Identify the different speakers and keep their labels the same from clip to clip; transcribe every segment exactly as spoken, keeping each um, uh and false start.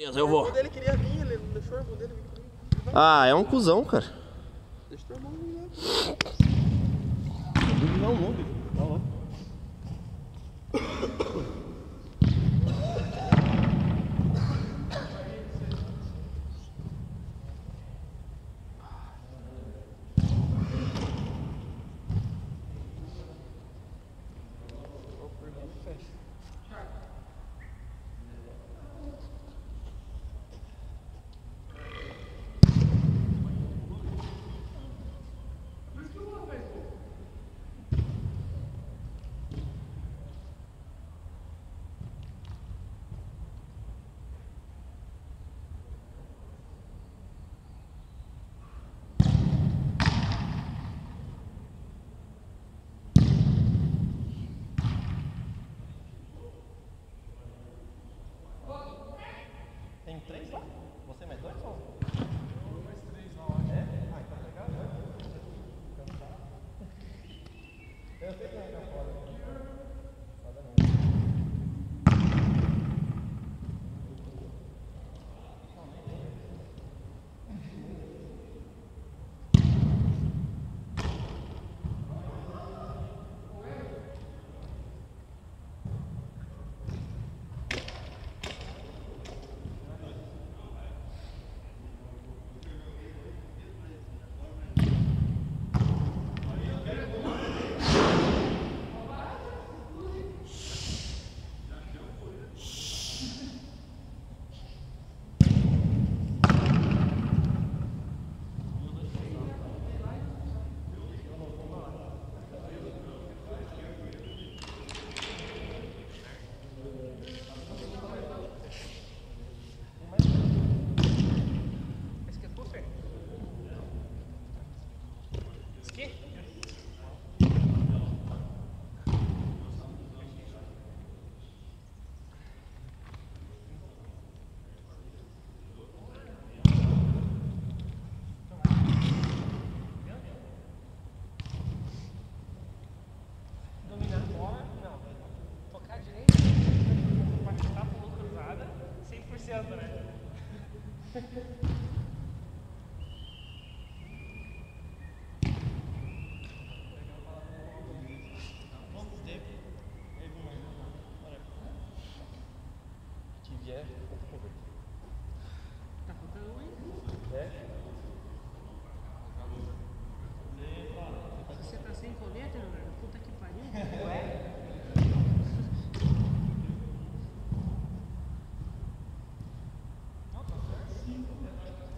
Speaker 1: Eu vou.
Speaker 2: Quando ele queria vir, ele não deixou o irmão dele vir comigo.
Speaker 1: Ah, é um cuzão, cara.
Speaker 2: Deixa teu irmão vir, né?
Speaker 3: Não, não, bicho. Tá lá. Tem três lá? Você mais dois ou? Um mais três lá. É? Ah, então tá legal, né? Eu sei que vai ficar fora. Nada não.
Speaker 2: Tá faltando um ainda?
Speaker 3: É?
Speaker 2: Você tá sem colete, Leonardo? Puta que pariu.
Speaker 3: Ué? Não, tá certo.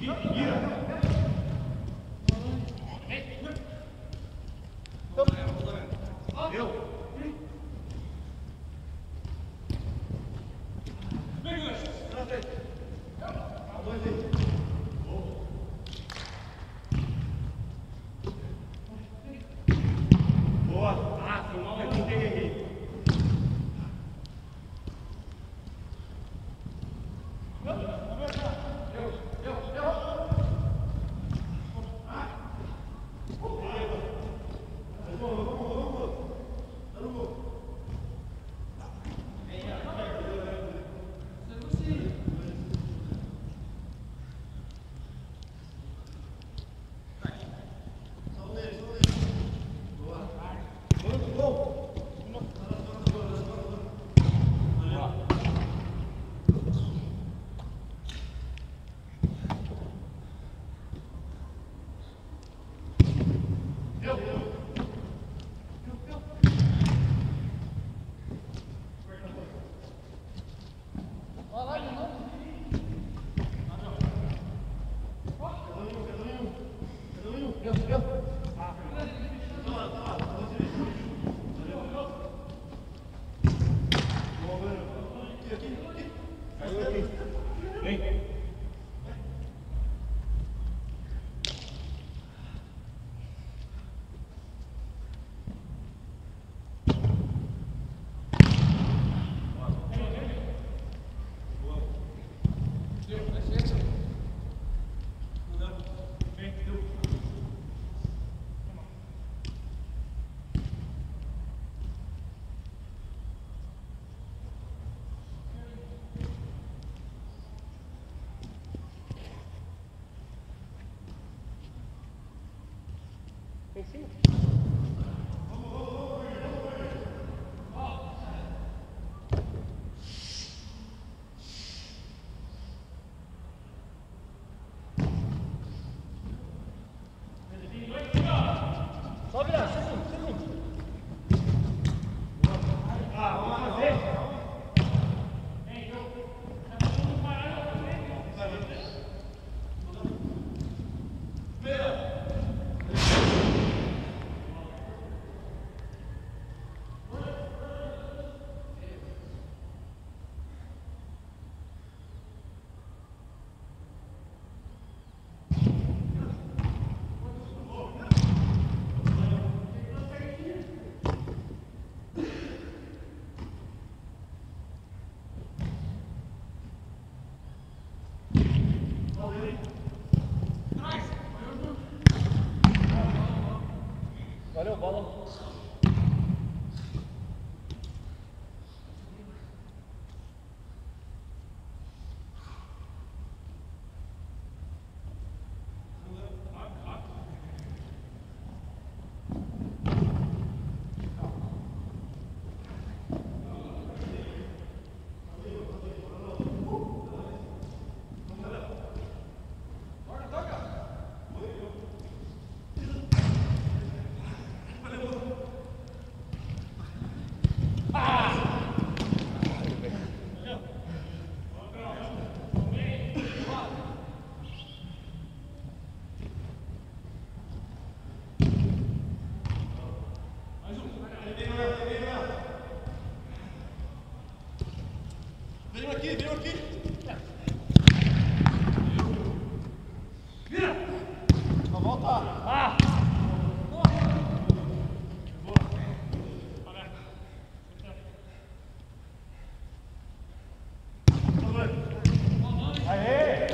Speaker 2: Em cima.
Speaker 3: Só virar, segundo, segundo. Ah, vamos fazer. Valeu, bola. Vem aqui, vem aqui. Vira! Vou voltar. Ah! Aê!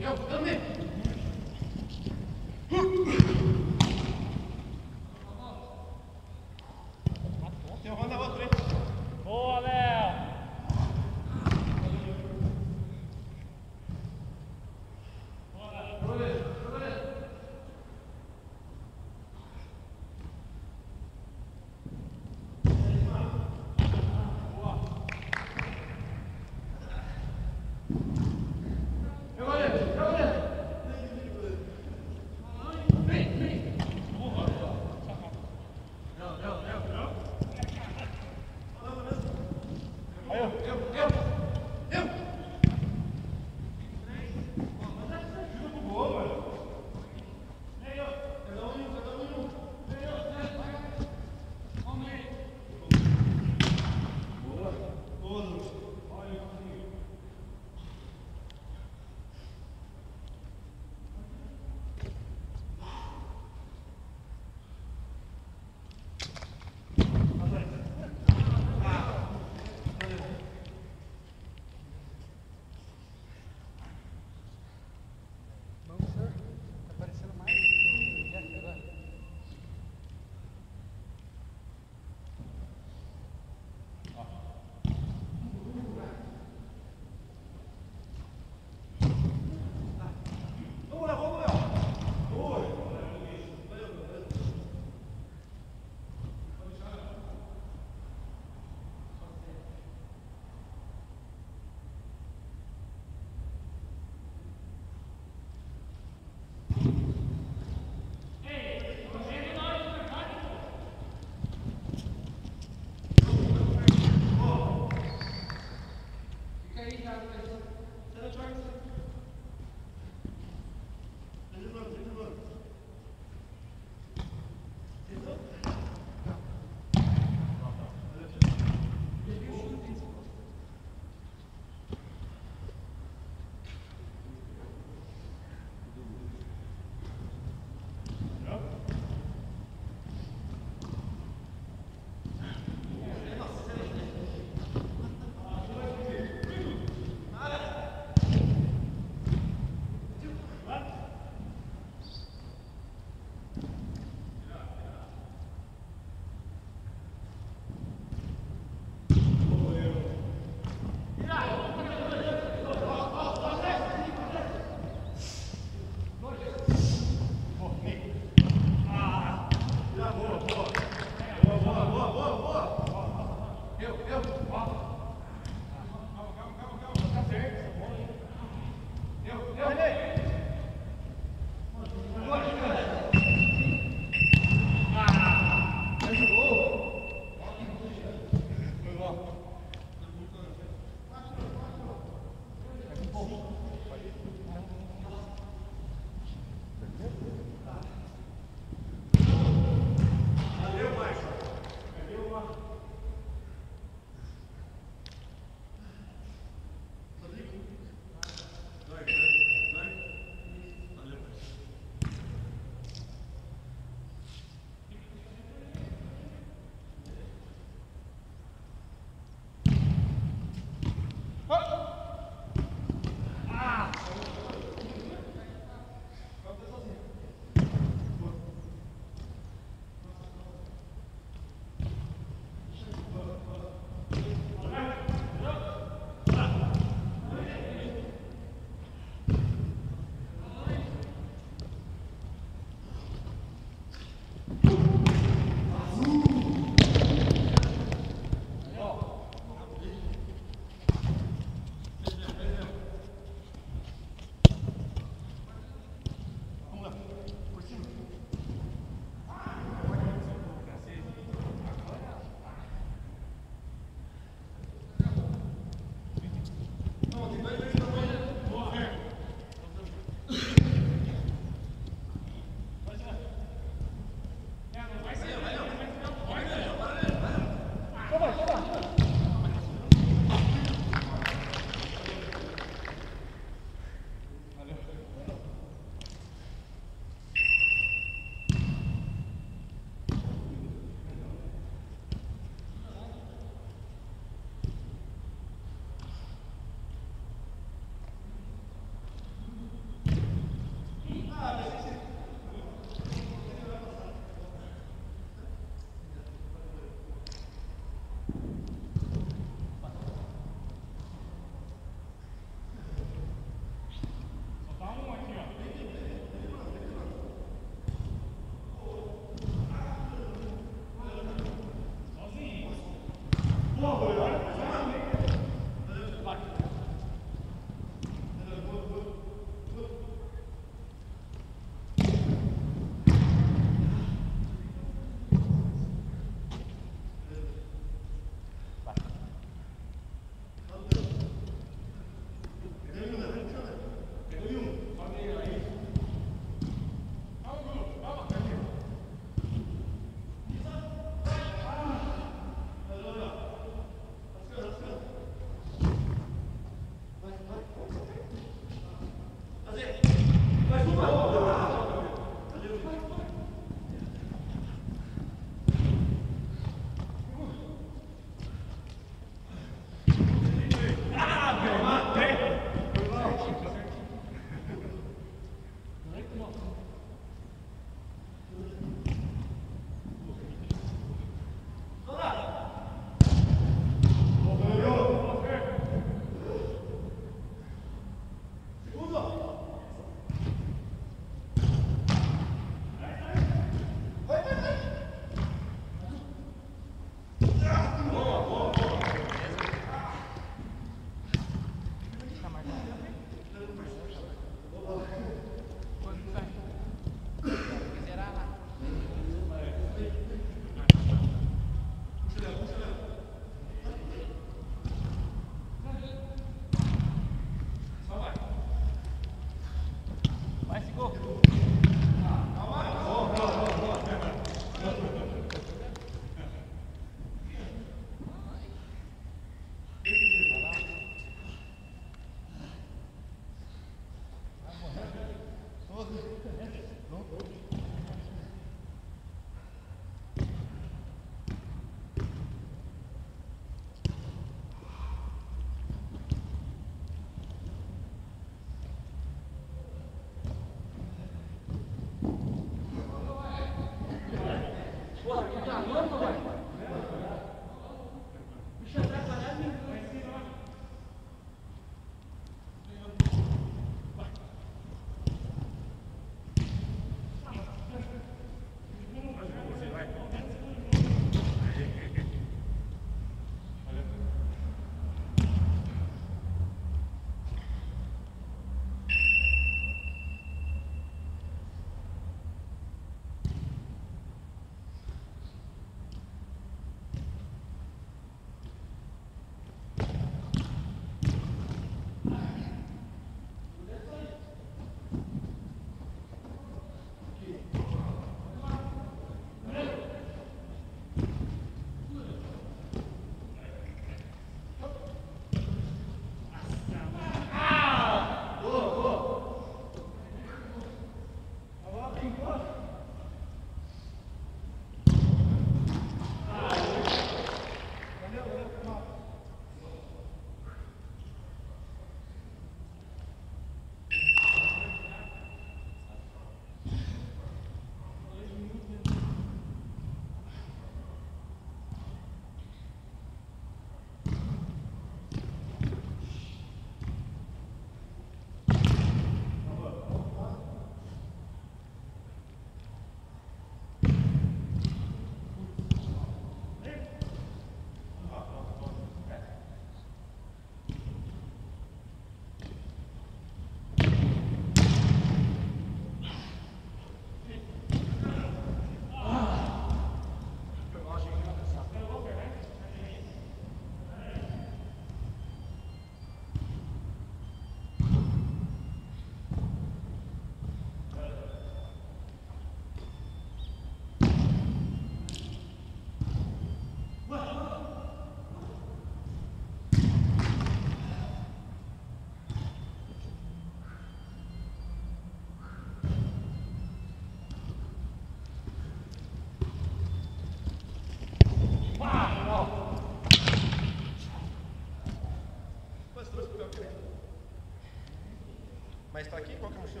Speaker 3: Mas tá aqui? Qual que é a mochila?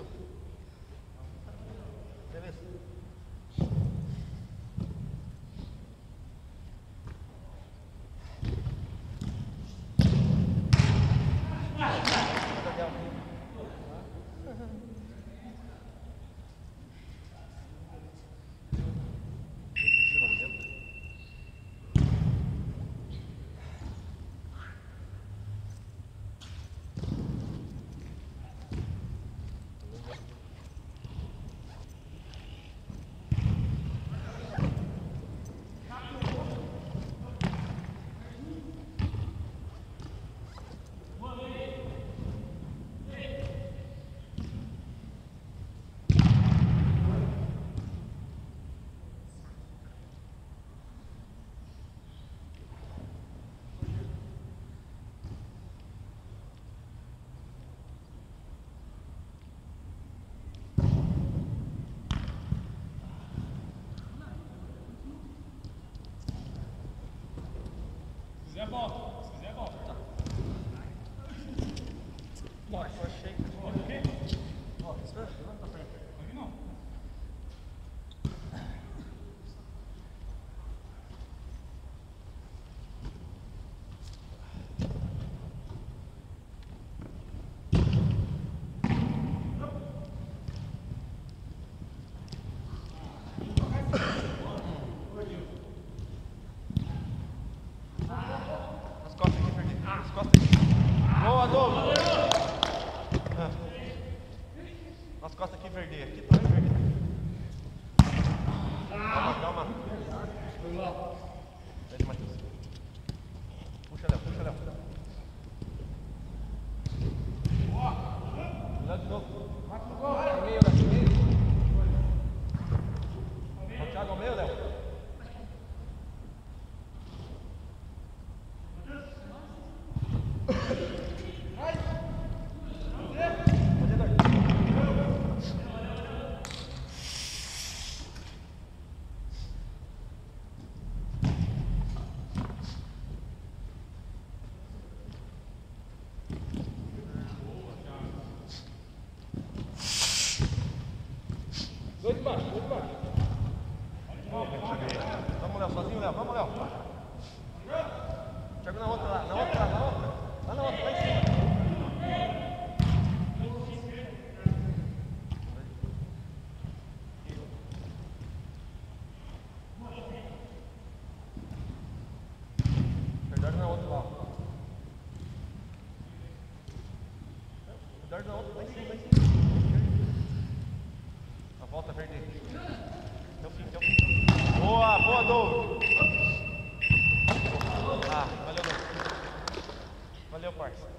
Speaker 3: Beleza.
Speaker 4: Se quiser, volta. Se quiser, volta. Tá.
Speaker 3: Bora, eu achei.
Speaker 4: Volta aqui?
Speaker 3: Ó, espera, levanta a perna.
Speaker 4: Aqui não.
Speaker 3: As costas aqui, Fernandinho. As costas aqui. Boa, Douglas. Ah. As costas aqui, Verde. Aqui tá, Verde. Calma, calma. Vem, Matheus. Puxa, Léo, puxa, Léo. Léo de novo. Ao meio, Léo, ao meio. Ó, Thiago, ao meio, Léo.
Speaker 4: Dois de baixo, dois de baixo.
Speaker 3: Vamos, Léo, sozinho, Léo. Vamos, Léo. Thiago na outra lá, na outra lá, na outra. Lá na outra, lá em cima. Verdade na outra lá. Verdade na outra, lá em cima, lá em cima. A volta verde. Até o fim, até o fim. Boa, boa, Douglas. Ah, valeu, Douglas. Valeu, parça.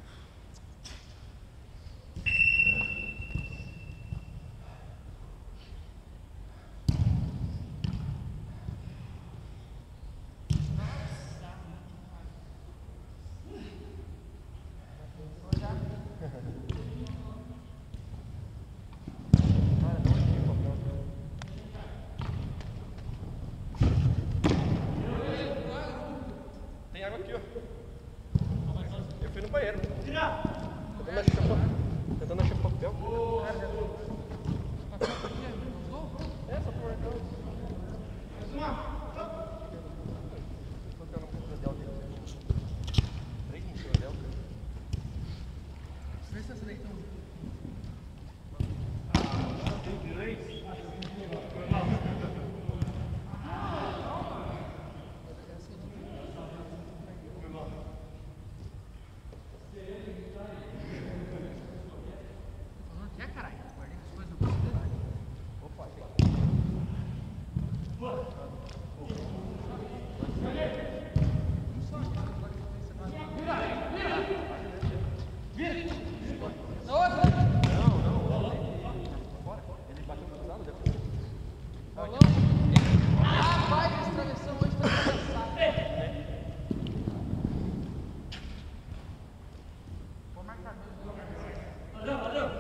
Speaker 3: Tem água aqui, ó. Eu fui no banheiro. Tentando achar papel. Tentando achar papel. Essa porra então. Qual que é o nome do credencial dele? Três no credencial, cara.
Speaker 2: Vê se essa daí tão... Falando que é, caralho. Guardei as coisas no bolso dele.
Speaker 3: Opa,
Speaker 2: Na outra!
Speaker 3: não, não. Bora. Ele bateu cruzado depois.
Speaker 2: Rolou? Rapaz, essa travessão hoje tá engraçada. Vou marcar mesmo.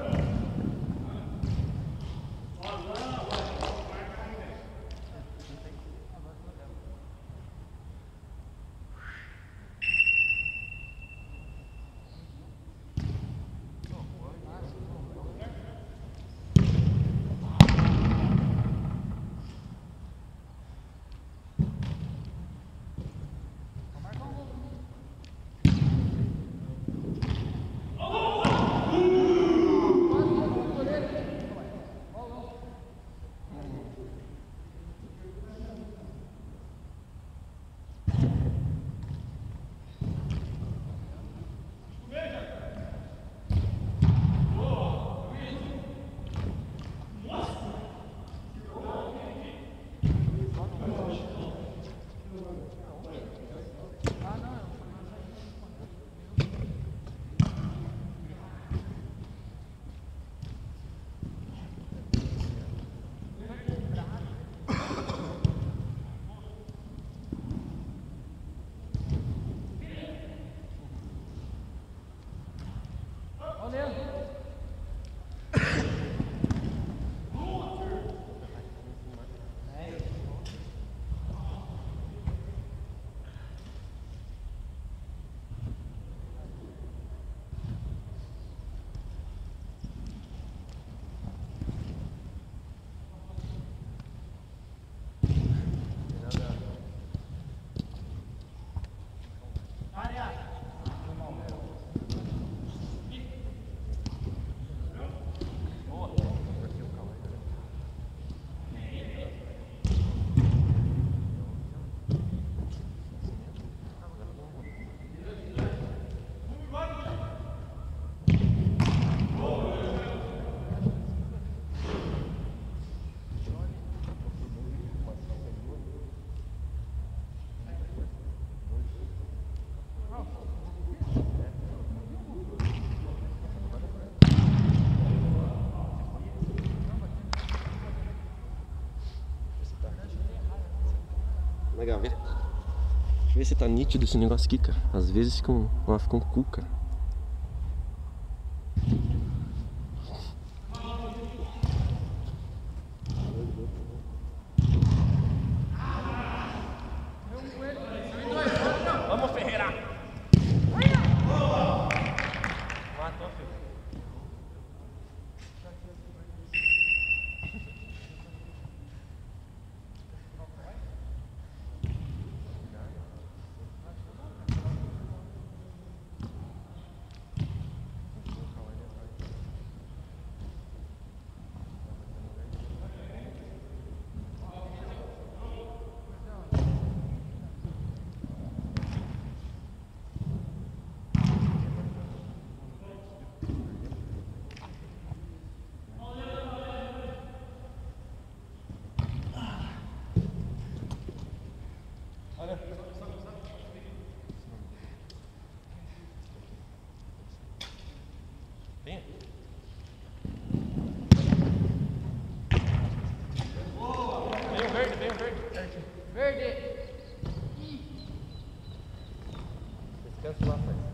Speaker 1: ver se tá nítido esse negócio aqui, cara. Às vezes fica um, ela fica um cu, cara.
Speaker 3: Vamos, Ferreira! Matou, filho. Vem. Vem o verde, vem o verde.
Speaker 2: Verde.
Speaker 3: Descansa lá, pai.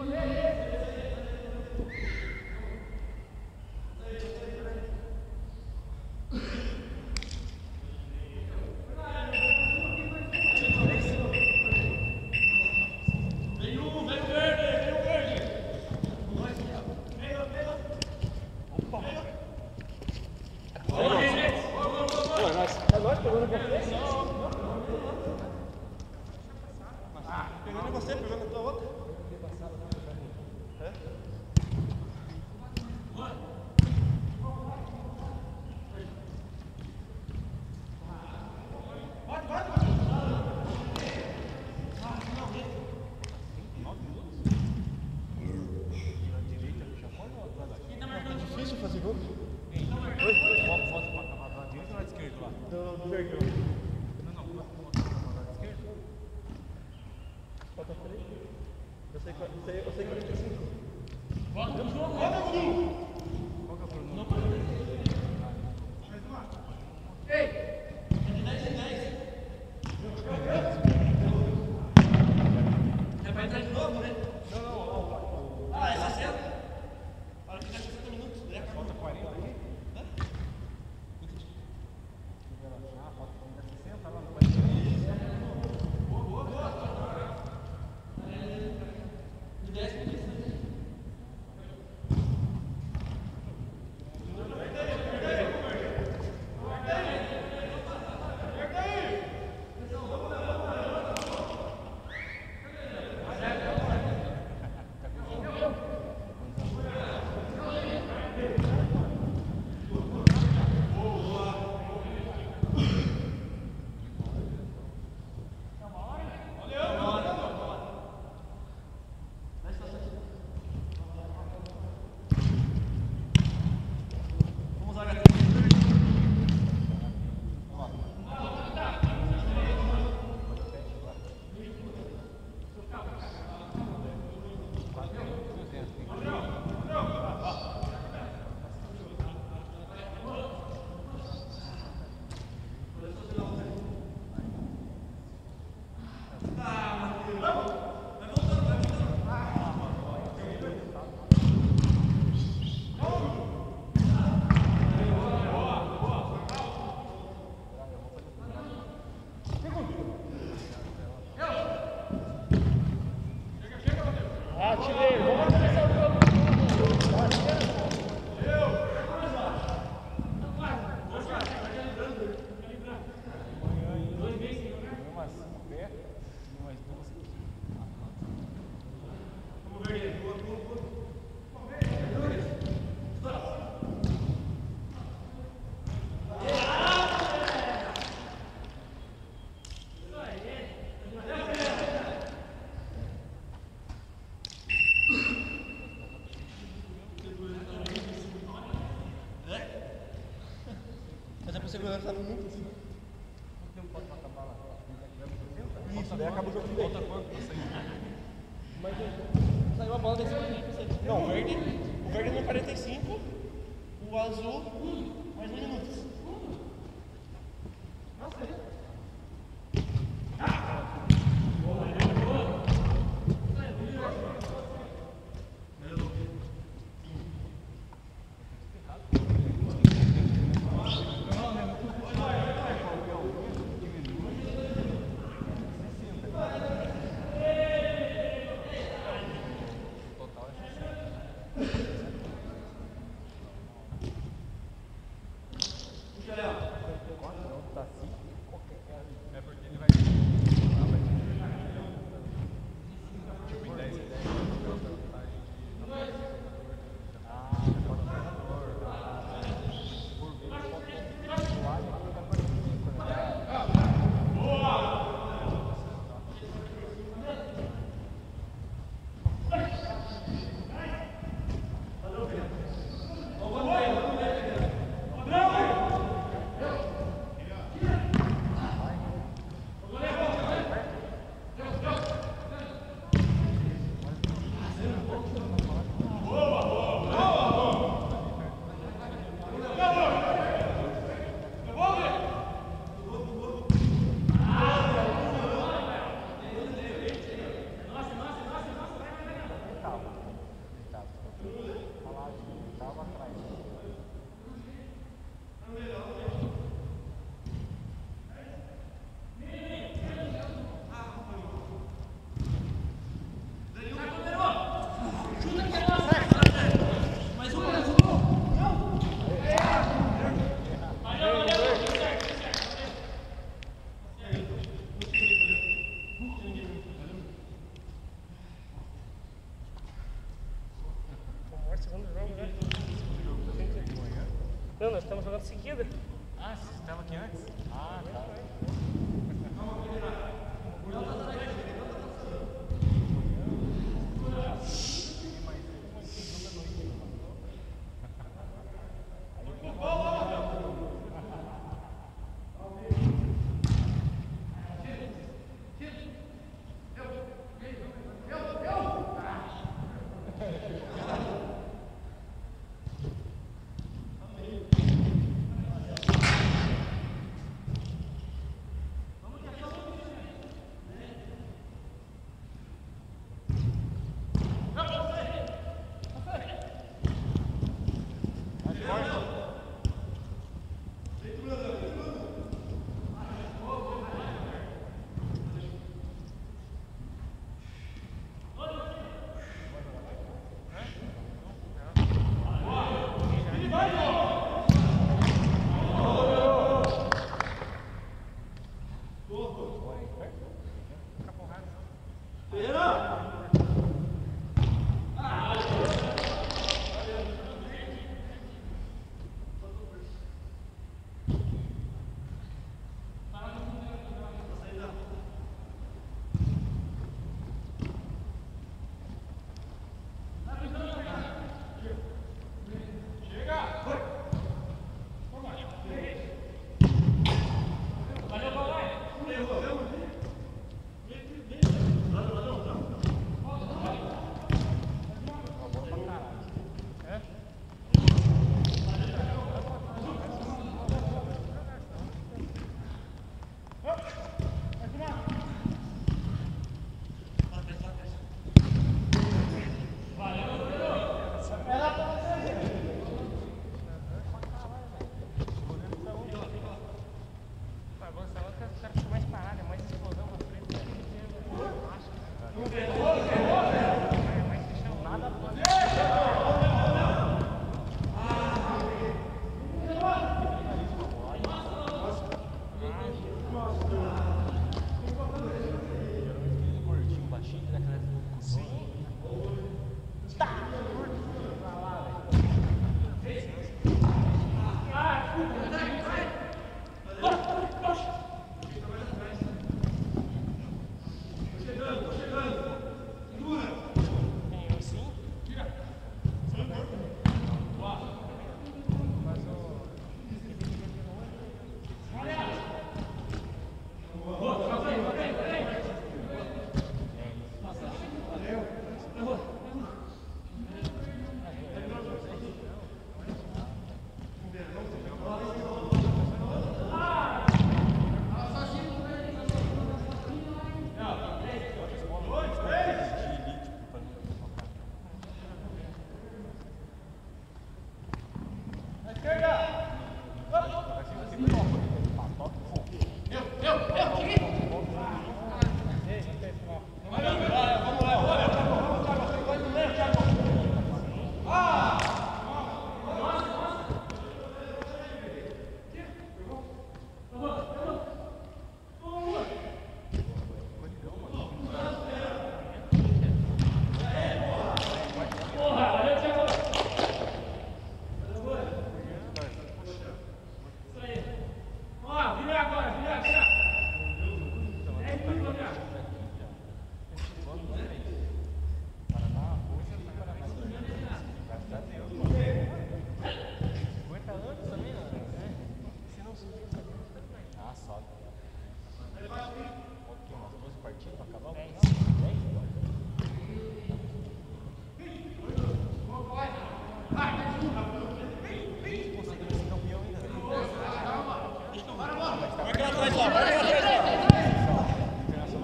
Speaker 3: Pegando em você, pegando na tua outra. É? É difícil fazer gol? Oi?
Speaker 4: Direita ou lado esquerdo lá?
Speaker 3: Do, do Verdão.
Speaker 4: Não, não, lado esquerdo.
Speaker 3: Falta três. Eu sei, eu sei, eu sei quarenta e cinco.
Speaker 4: Bota o jogo!
Speaker 3: Bota o Gugu!
Speaker 4: Qual que é o pronome?
Speaker 3: É pra entrar de novo, né? Não, não, não. Ah, é sessenta? Para que dá sessenta minutos, né?
Speaker 4: Falta quarenta aqui?
Speaker 3: Hã?
Speaker 4: Ah, falta sessenta lá no quarenta.
Speaker 3: De dez minutos. Mas é pra segurança no mundo, assim.
Speaker 4: Quanto tempo pode acabar lá?
Speaker 3: Isso, daí acaba o jogo de vez.
Speaker 4: Falta quanto pra sair?
Speaker 3: Mas saiu a bola desse minuto. Não, o verde, o verde no quarenta e cinco, o azul mais um minuto. Nossa,
Speaker 5: Não, nós estamos jogando seguida.
Speaker 3: Ah, você estava aqui antes? Ah, tá.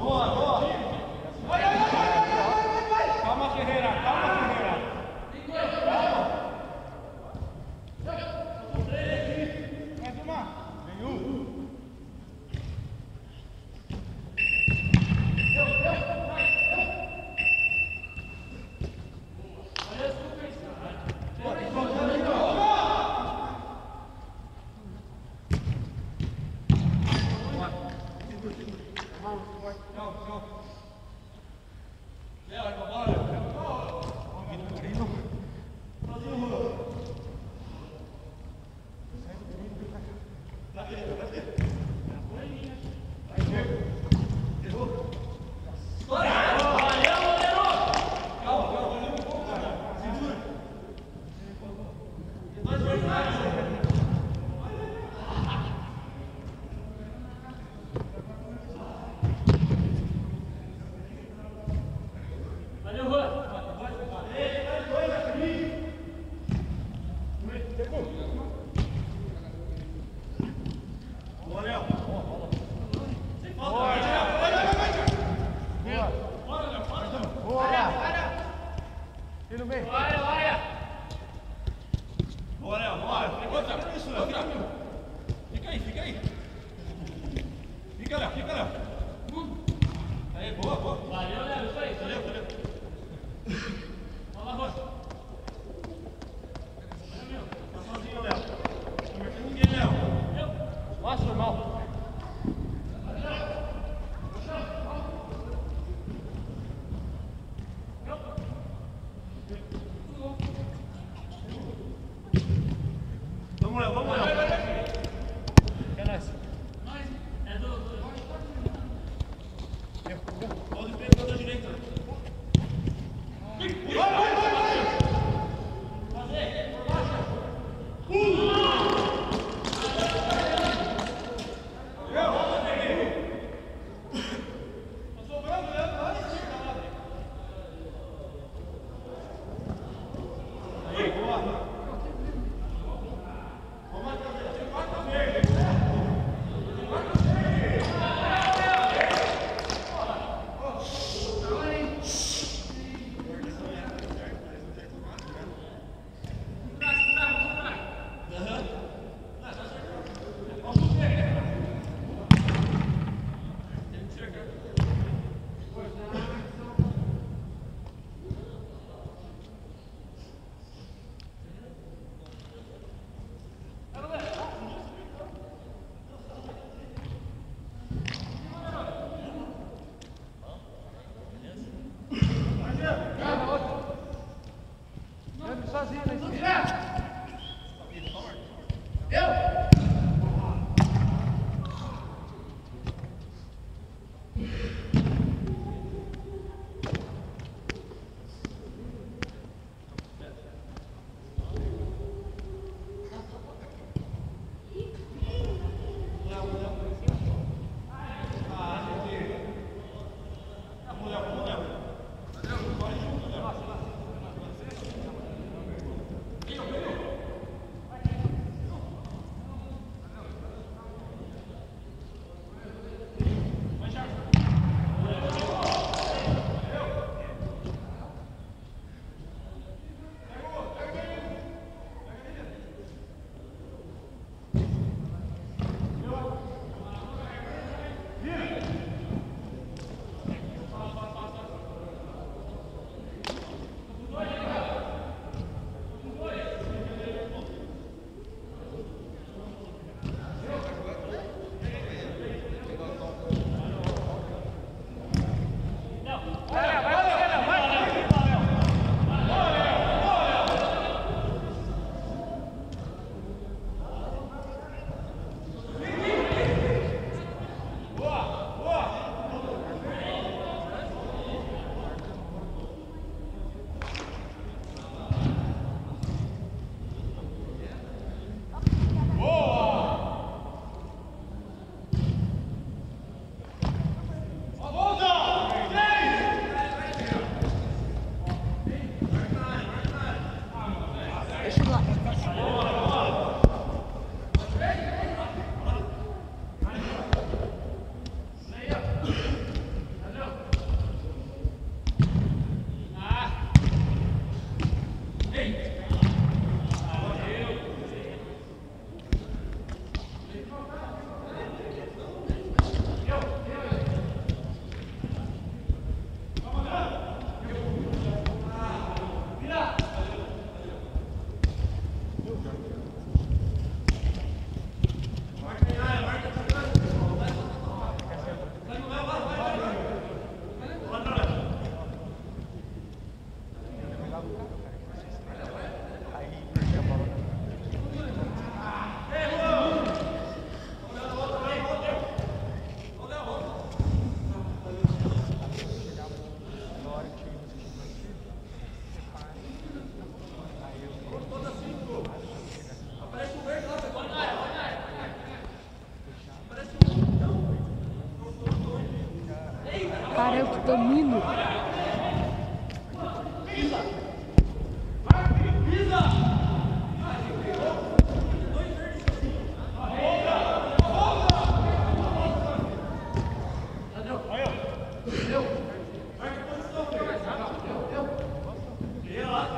Speaker 4: Calma, Ferreira, calma, Ferreira.
Speaker 3: no meio.
Speaker 4: Olha, olha.
Speaker 3: Boa, Léo, bora. Outra, isso, Léo. Fica aí, fica aí. Fica, Léo, fica, Léo. Aí, boa, boa.
Speaker 4: Valeu, Léo, isso aí.
Speaker 3: Valeu, valeu.
Speaker 4: Vamos lá, Rocha.
Speaker 3: Tá sozinho, Léo. Não marca ninguém, Léo.
Speaker 4: Nossa, normal.
Speaker 3: Vamos, Léo, vamos, Léo.
Speaker 4: É nóis. É do...
Speaker 3: Pode pegar da direita. Vai, vai, vai, vai.
Speaker 4: Fazer.
Speaker 2: Sozinho, né? Cara, eu que domino.
Speaker 3: Olha lá.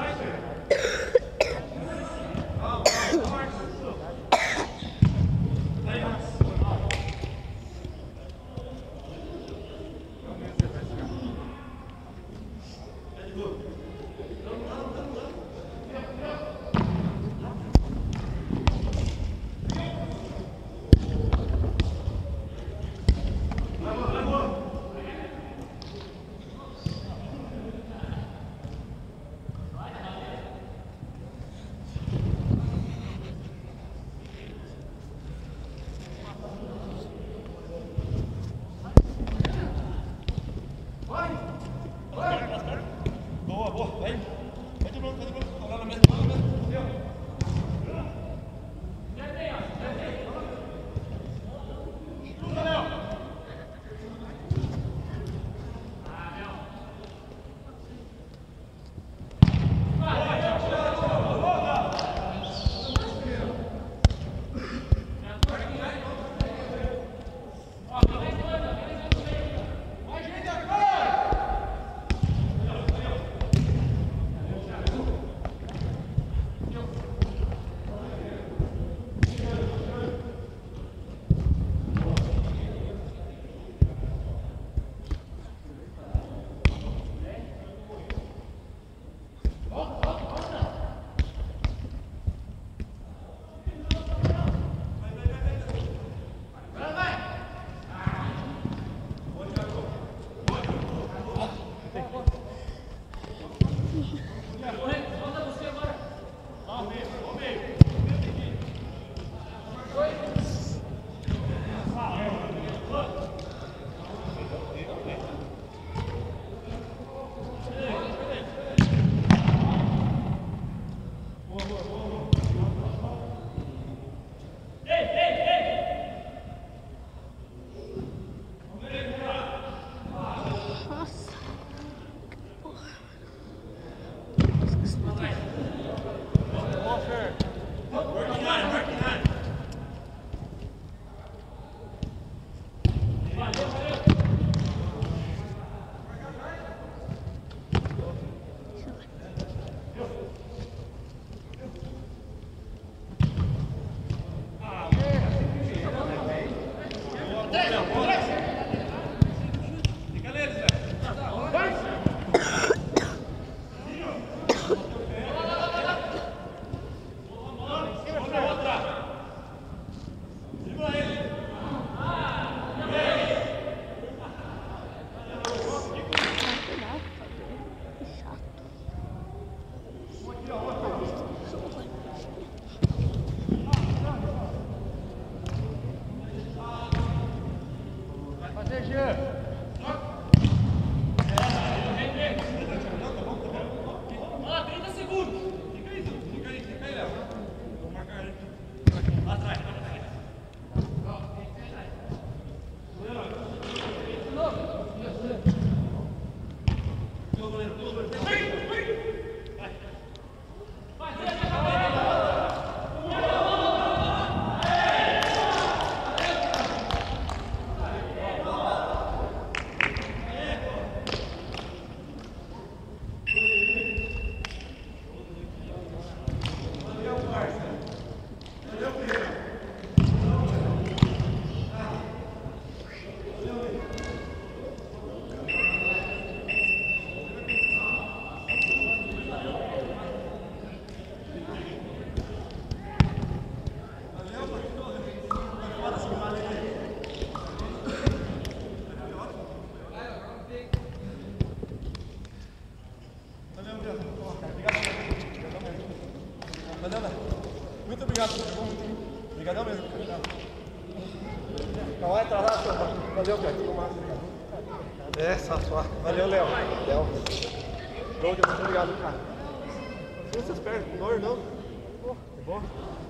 Speaker 3: Valeu, Léo. Muito obrigado, obrigadão mesmo, cara. Não vai atrasar, senhor. Valeu, cara. É, só, só. Valeu, Léo. Léo. Muito obrigado, cara. Não vocês perdem com dor, não? É bom?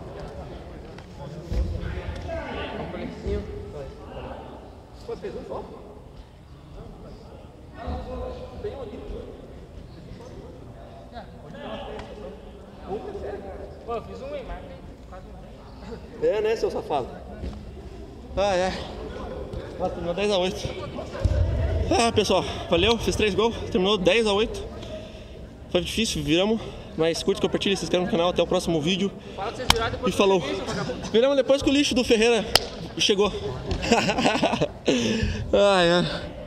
Speaker 3: Um precinho. Pô, fez um só? Tem um aqui.
Speaker 5: Pô, eu fiz um em marca, quase um.
Speaker 3: É, né, seu safado? Ah, é. Nossa, terminou dez a oito. Ah, pessoal, valeu, fiz três gols, terminou dez a oito. Foi difícil, viramos, mas curte, compartilha, se inscreve no canal, até o próximo vídeo.
Speaker 5: Fala que vocês viraram depois
Speaker 3: E falou. Viramos depois que o lixo do Ferreira chegou. Ah, é.